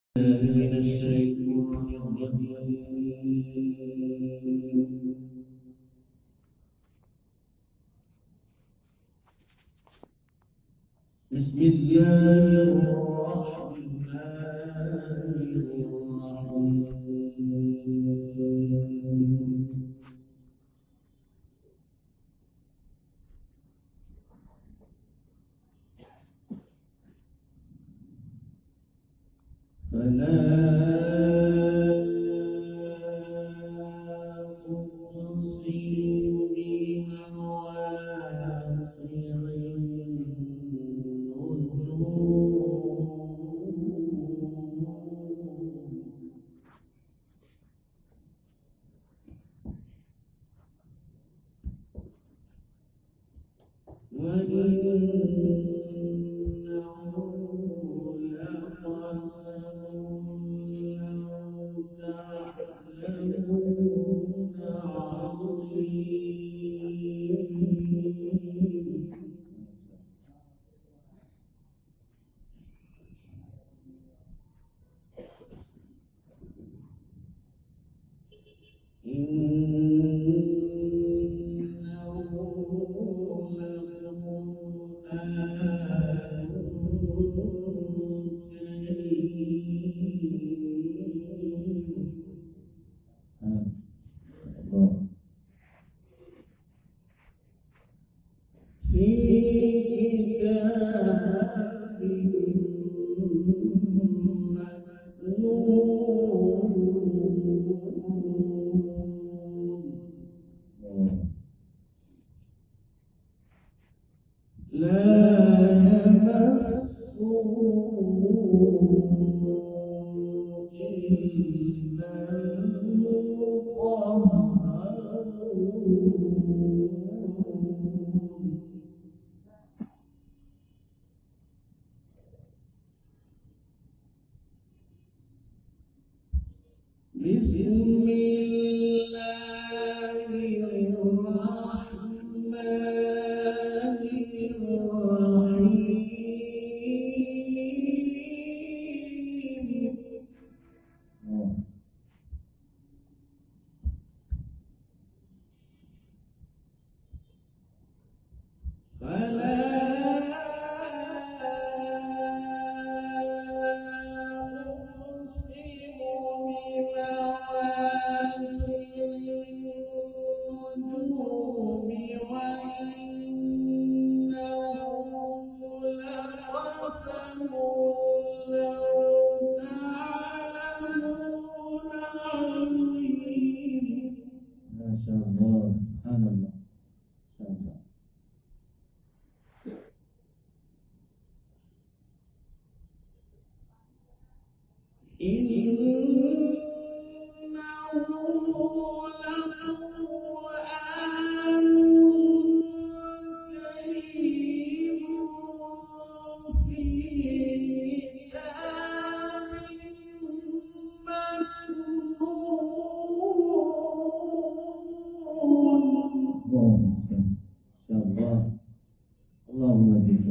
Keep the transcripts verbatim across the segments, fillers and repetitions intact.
من الشيطان الرجيم. بسم الله الرحمن الرحيم. فلا أقسم بمواقع النجوم وإنه لقسم لو تعلمون عظيم. إنه لقرآن كريم في كتاب مكنون لا يمسه إلا المطهرون. بسم الله الرحمن الرحيم. فلا أقسم بمواقع النجوم وإنه لقسم لو تعلمون عظيم. ما شاء الله، سبحان الله، ما شاء الله. إنه لقرآن كريم في كتاب مكنون. ما شاء الله، اللهم زد.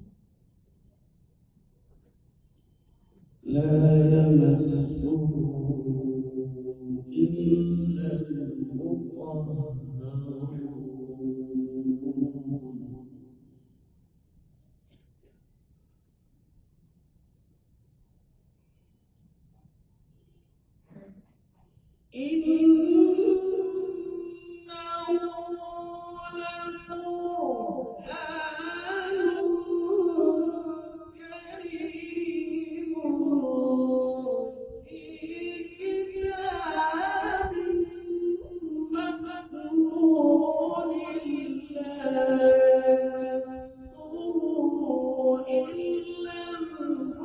لا يمسه إلا المطهرون. إنه لقرآن كريم في كتاب مكنون لا يمسه إلا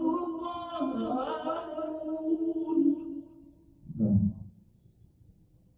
المطهرون.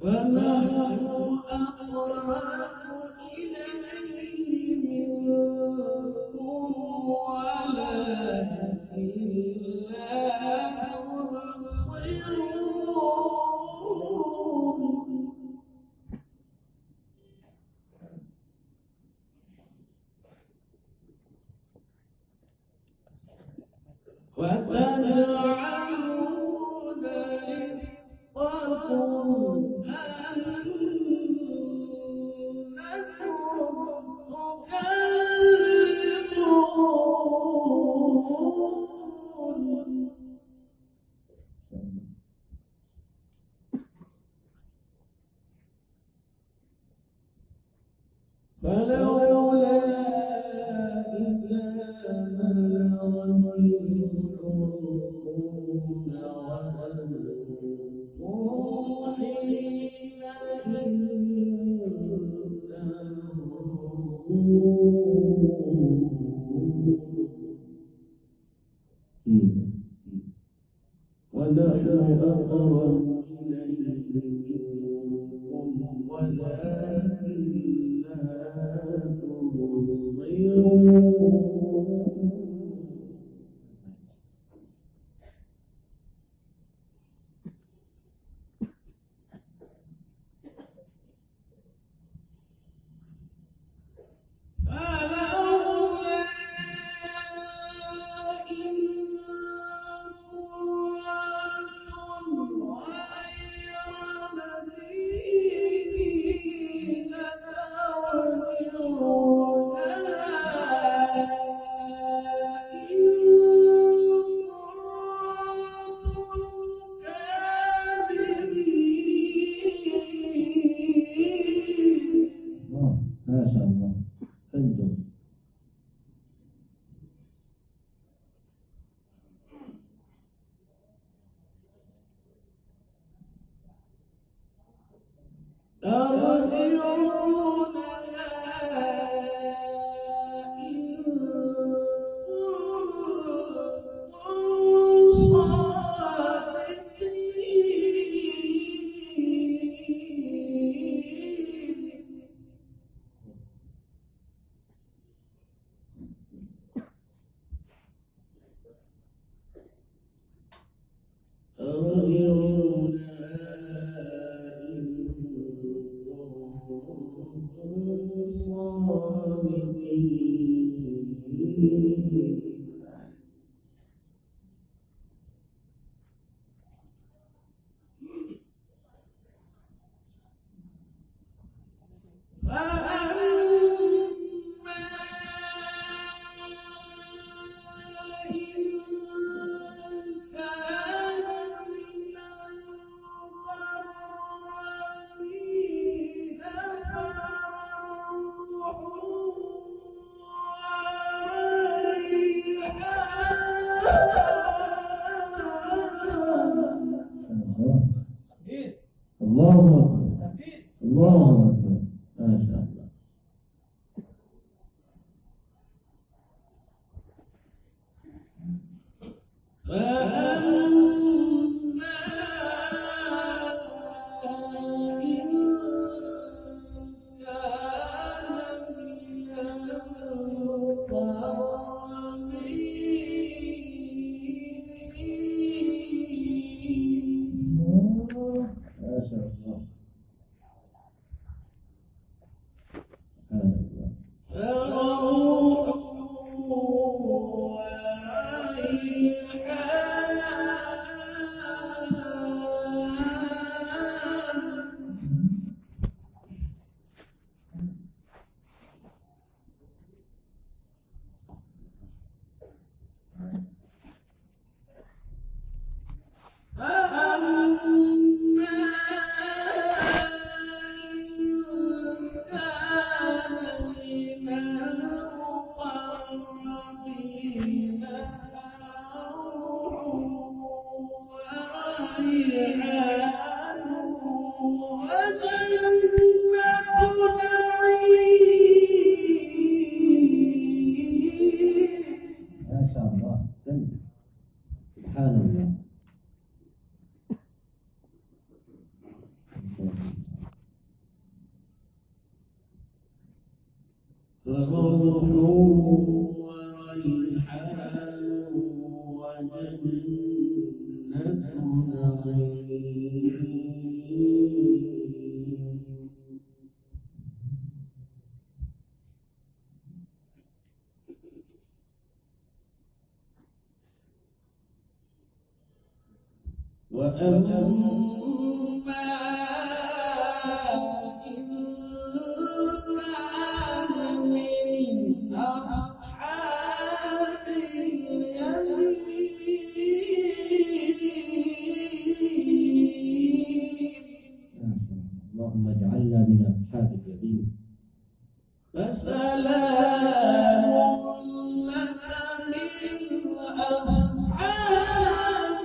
ونحن أقرب إليه منكم ولكن لا تبصرون وتجعلون رزقكم أنكم تكذبون فلولا إذا بلغت الحلقوم وأنتم حينئذ تنظرون ونحن أقرب إليه منكم ولكن لا تبصرون فلولا إن كنتم غير مدينين ترجعونها إن كنتم كاذبين. الله ما شاء الله سنتم الله أكبر الله أكبر ما شاء الله فأما إن كان من المقربين ما شاء الله وأما إن كان من أصحاب اليمين اللهم اجعلنا من أصحاب اليمين. فسلام لك من أصحاب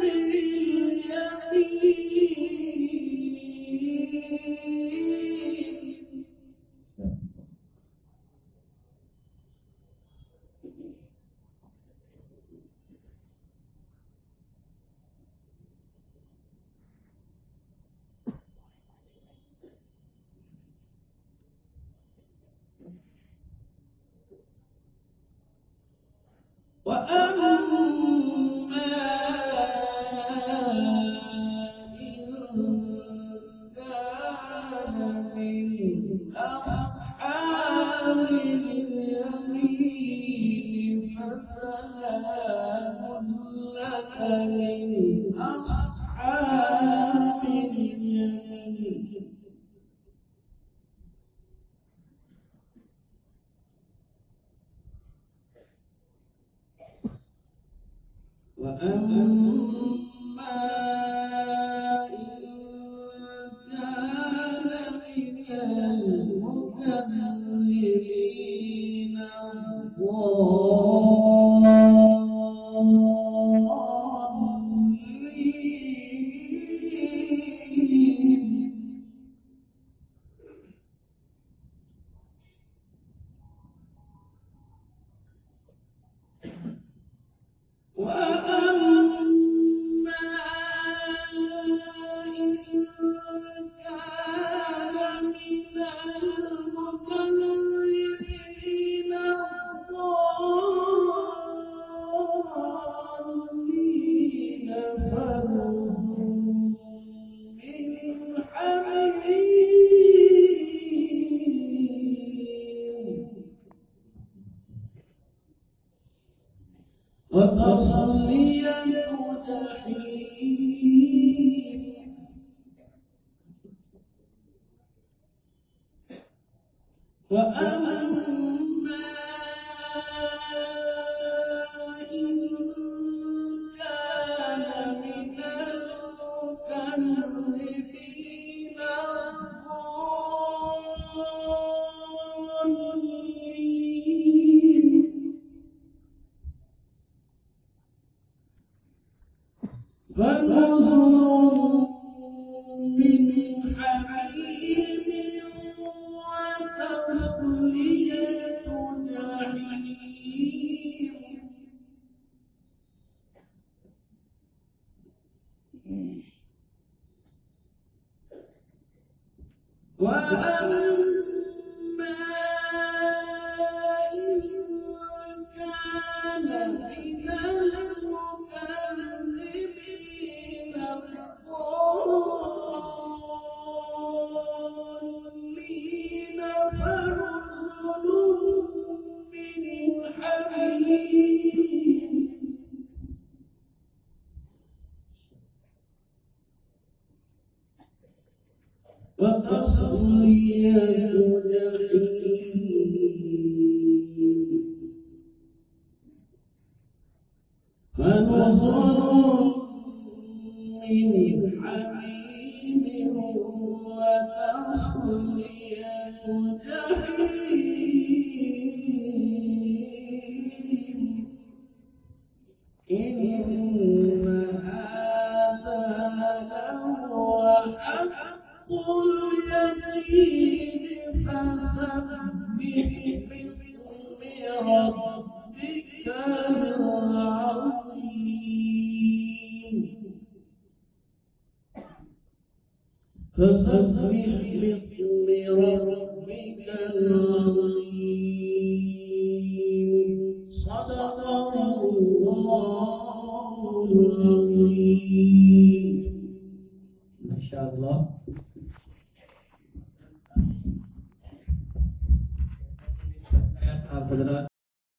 اليمين. وأما إن كان من أصحاب اليمين فسلام لك من أصحاب اليمين. وأما إن كان من المكذبين الضالين وأما إن كان من المكذبين الضالين فنزل من حميم وتصلية جحيم. وأما إن كان من المكذبين الضالين فنزل من حميم وتصلية جحيم. وأما إن كان من المكذبين الضالين فنزل من حميم وتصلية جحيم. فنزل من حميم وتصلية جحيم. إن هذا لهو حق اليقين فسبح باسم ربك العظيم. فسبح باسم ربك العظيم. صدق الله العظيم. ما شاء الله. Alhamdulillah.